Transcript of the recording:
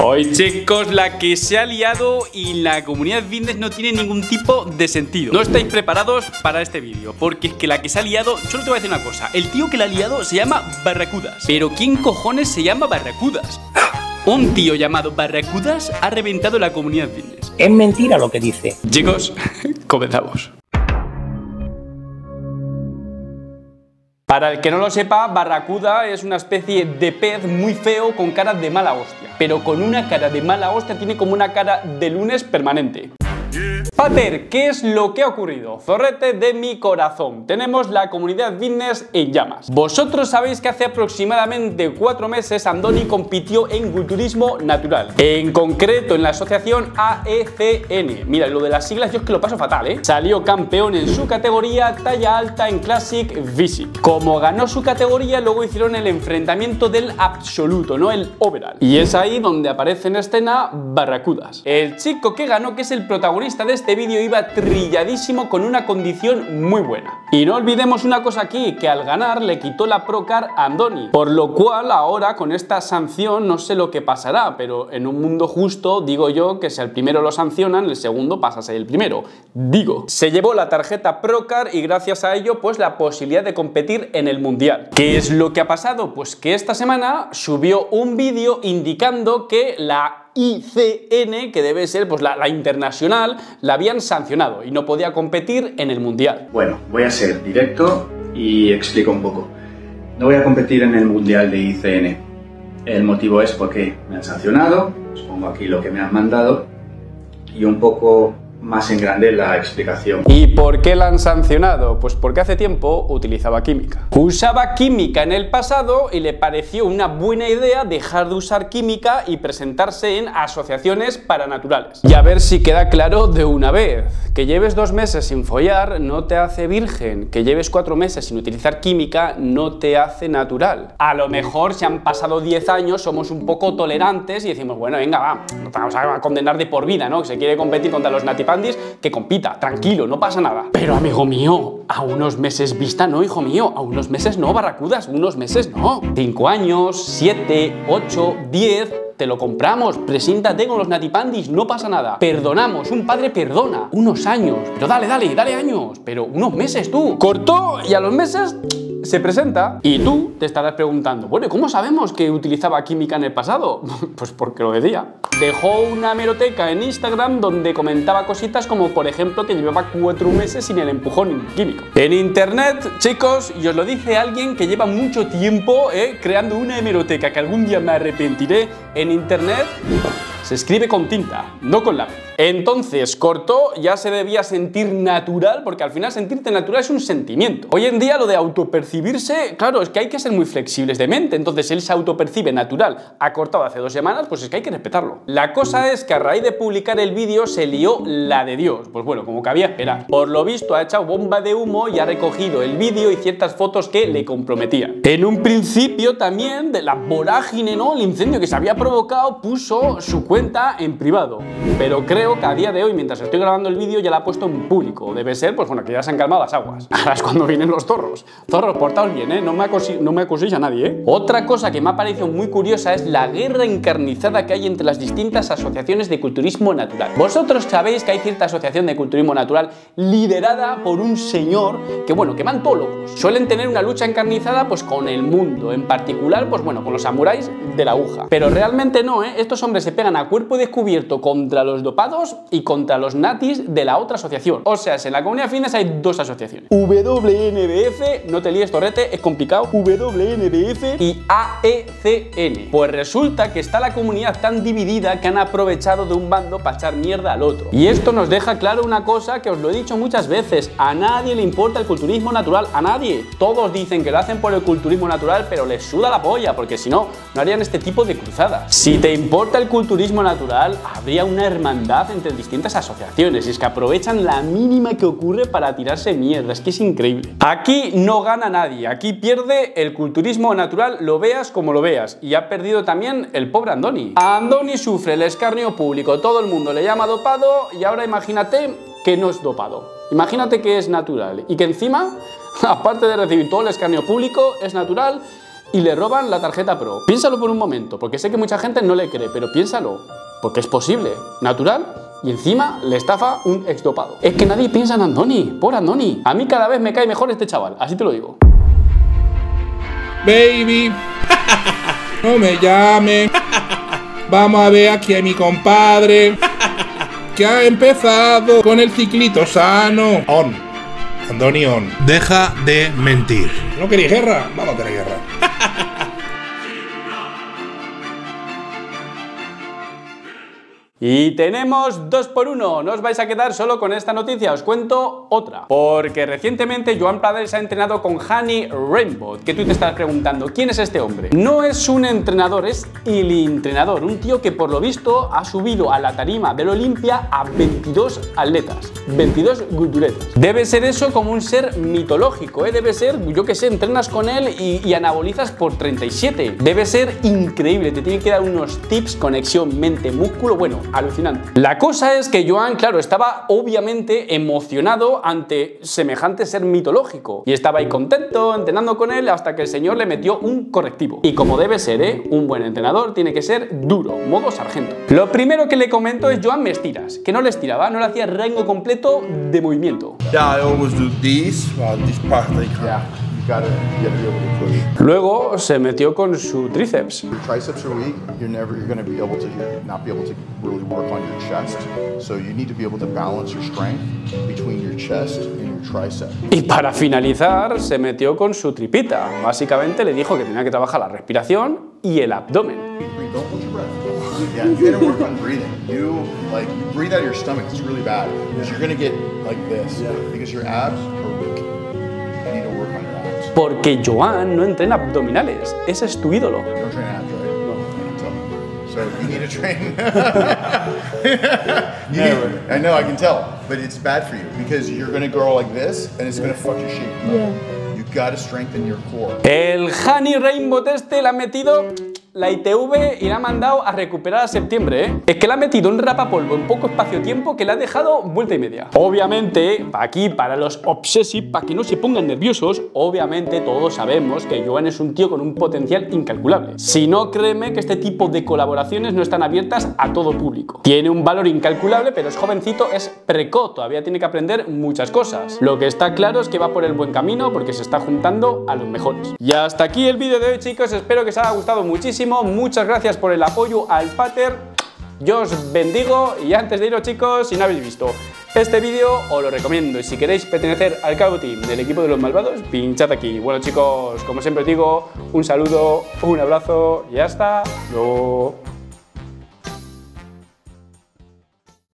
Hoy, chicos, la que se ha liado y la comunidad fitness no tiene ningún tipo de sentido. No estáis preparados para este vídeo, porque es que la que se ha liado, solo te voy a decir una cosa: el tío que la ha liado se llama Barracudas. Pero ¿quién cojones se llama Barracudas? Un tío llamado Barracudas ha reventado la comunidad fitness. Es mentira lo que dice. Chicos, comenzamos. Para el que no lo sepa, Barracuda es una especie de pez muy feo con cara de mala hostia. Pero con una cara de mala hostia tiene como una cara de lunes permanente. Pater, ¿qué es lo que ha ocurrido? Zorrete de mi corazón, tenemos la comunidad fitness en llamas. Vosotros sabéis que hace aproximadamente 4 meses Andoni compitió en culturismo natural, en concreto en la asociación AECN. Mira, lo de las siglas yo es que lo paso fatal, ¿eh? Salió campeón en su categoría talla alta en Classic Physique. Como ganó su categoría, luego hicieron el enfrentamiento del absoluto, no el overall. Y es ahí donde aparece en escena Barracudas. El chico que ganó, que es el protagonista de este vídeo, iba trilladísimo con una condición muy buena. Y no olvidemos una cosa aquí, que al ganar le quitó la Procar a Andoni, por lo cual ahora con esta sanción no sé lo que pasará, pero en un mundo justo digo yo que si al primero lo sancionan, el segundo pasa a ser el primero. Digo, se llevó la tarjeta Procar y gracias a ello pues la posibilidad de competir en el mundial. ¿Qué es lo que ha pasado? Pues que esta semana subió un vídeo indicando que la ICN, que debe ser pues la internacional, la habían sancionado y no podía competir en el mundial. Bueno, voy a ser directo y explico un poco. No voy a competir en el mundial de ICN. El motivo es porque me han sancionado, os pongo aquí lo que me han mandado y un poco más en grande la explicación. ¿Y por qué la han sancionado? Pues porque hace tiempo utilizaba química. Usaba química en el pasado y le pareció una buena idea dejar de usar química y presentarse en asociaciones paranaturales. Y a ver si queda claro de una vez: que lleves 2 meses sin follar no te hace virgen, que lleves 4 meses sin utilizar química no te hace natural. A lo mejor si han pasado 10 años somos un poco tolerantes y decimos, bueno, venga, va, no te vamos a condenar de por vida, ¿no? Que se quiere competir contra los natipandis, que compita, tranquilo, no pasa nada. Pero amigo mío, a unos meses vista no, hijo mío, a unos meses no, Barracudas, unos meses no. 5 años, 7, 8, 10... te lo compramos, preséntate con los natipandis, no pasa nada. Perdonamos, un padre perdona. Unos años, pero dale años, pero unos meses tú. Cortó y a los meses se presenta. Y tú te estarás preguntando, bueno, ¿cómo sabemos que utilizaba química en el pasado? Pues porque lo decía. Dejó una hemeroteca en Instagram donde comentaba cositas como, por ejemplo, que llevaba 4 meses sin el empujón químico. En internet, chicos, y os lo dice alguien que lleva mucho tiempo creando una hemeroteca, que algún día me arrepentiré. En internet se escribe con tinta, no con lápiz. Entonces, cortó, ya se debía sentir natural, porque al final sentirte natural es un sentimiento. Hoy en día lo de autopercibirse, claro, es que hay que ser muy flexibles de mente. Entonces él se autopercibe natural, ha cortado hace 2 semanas, pues es que hay que respetarlo. La cosa es que a raíz de publicar el vídeo se lió la de Dios. Pues bueno, como cabía esperar. Por lo visto ha echado bomba de humo y ha recogido el vídeo y ciertas fotos que le comprometían. En un principio también, de la vorágine, ¿no?, el incendio que se había provocado, puso su cuenta en privado. Pero creo que a día de hoy, mientras estoy grabando el vídeo, ya la ha puesto en público. Debe ser, pues bueno, que ya se han calmado las aguas. Ahora es cuando vienen los zorros. Zorros, portaos bien, ¿eh? No me acuséis a nadie, ¿eh? Otra cosa que me ha parecido muy curiosa es la guerra encarnizada que hay entre las distintas asociaciones de culturismo natural. Vosotros sabéis que hay cierta asociación de culturismo natural liderada por un señor que, bueno, que van todos locos. Suelen tener una lucha encarnizada, pues con el mundo, en particular, pues bueno, con los samuráis de la aguja. Pero realmente no, ¿eh? Estos hombres se pegan a cuerpo descubierto contra los dopados y contra los natis de la otra asociación. O sea, en la comunidad fitness hay 2 asociaciones: WNBF, no te líes, torrete, es complicado, WNBF y AECN. Pues resulta que está la comunidad tan dividida que han aprovechado de un bando para echar mierda al otro. Y esto nos deja claro una cosa que os lo he dicho muchas veces: a nadie le importa el culturismo natural, a nadie. Todos dicen que lo hacen por el culturismo natural, pero les suda la polla, porque si no, no harían este tipo de cruzadas. Si te importa el culturismo natural, habría una hermandad entre distintas asociaciones, y es que aprovechan la mínima que ocurre para tirarse mierda. Es que es increíble. Aquí no gana nadie, aquí pierde el culturismo natural, lo veas como lo veas, y ha perdido también el pobre Andoni. A Andoni sufre el escarnio público, todo el mundo le llama dopado, y ahora imagínate que no es dopado. Imagínate que es natural y que encima, aparte de recibir todo el escarnio público, es natural y le roban la tarjeta Pro. Piénsalo por un momento, porque sé que mucha gente no le cree, pero piénsalo, porque es posible, natural, y encima le estafa un exdopado. Es que nadie piensa en Andoni, por Andoni. A mí cada vez me cae mejor este chaval, así te lo digo. Baby, no me llame. Vamos a ver aquí a mi compadre, que ha empezado con el ciclito sano. On. Andoni on. Deja de mentir. ¿No queréis guerra? Vamos a tener guerra. Y tenemos 2 por 1, no os vais a quedar solo con esta noticia, os cuento otra. Porque recientemente Joan Pradels ha entrenado con Hani Reinbote, que tú te estás preguntando, ¿quién es este hombre? No es un entrenador, es el entrenador, un tío que por lo visto ha subido a la tarima del Olimpia a 22 atletas, 22 guturetas. Debe ser eso como un ser mitológico, debe ser, yo que sé, entrenas con él y anabolizas por 37. Debe ser increíble, te tiene que dar unos tips, conexión mente-músculo, bueno, alucinante. La cosa es que Joan, claro, estaba obviamente emocionado ante semejante ser mitológico y estaba ahí contento entrenando con él hasta que el señor le metió un correctivo. Y como debe ser, un buen entrenador tiene que ser duro, modo sargento. Lo primero que le comento es: Joan, me estiras, que no le estiraba, no le hacía rango completo de movimiento. Yeah, I always do this part like You gotta be able to push. Luego se metió con su tríceps. Your triceps are weak. You're gonna be able to not be able to really work on your chest. So you need to be able to balance your strength between your chest and your tricep. Y para finalizar se metió con su tripita. Básicamente le dijo que tenía que trabajar la respiración y el abdomen. Don't hold your breath. Yeah, you gotta work on breathing. You breathe out of your stomach. It's really bad because you're gonna get like this because your abs are weak. You need to work on your abs. Porque Joan no entrena abdominales, ese es tu ídolo. You don't train abs, right? No. I can tell. So you need to train. I know, I can tell, but it's bad for you because you're gonna grow like this and it's gonna fuck your shape. Yeah. You gotta strengthen your core. El Hani Reinbote este le ha metido la ITV y la ha mandado a recuperar a septiembre, ¿eh? Es que le ha metido un rapapolvo en poco espacio-tiempo que le ha dejado vuelta y media. Obviamente, aquí para los obsessive, para que no se pongan nerviosos, obviamente todos sabemos que Joan es un tío con un potencial incalculable. Si no, créeme que este tipo de colaboraciones no están abiertas a todo público. Tiene un valor incalculable, pero es jovencito, es precoz, todavía tiene que aprender muchas cosas. Lo que está claro es que va por el buen camino porque se está juntando a los mejores. Y hasta aquí el vídeo de hoy, chicos, espero que os haya gustado muchísimo. Muchas gracias por el apoyo al pater. Yo os bendigo y antes de iros, chicos, si no habéis visto este vídeo, os lo recomiendo. Y si queréis pertenecer al Cabo Team del equipo de los malvados, pinchad aquí. Bueno, chicos, como siempre os digo, un saludo, un abrazo y hasta luego.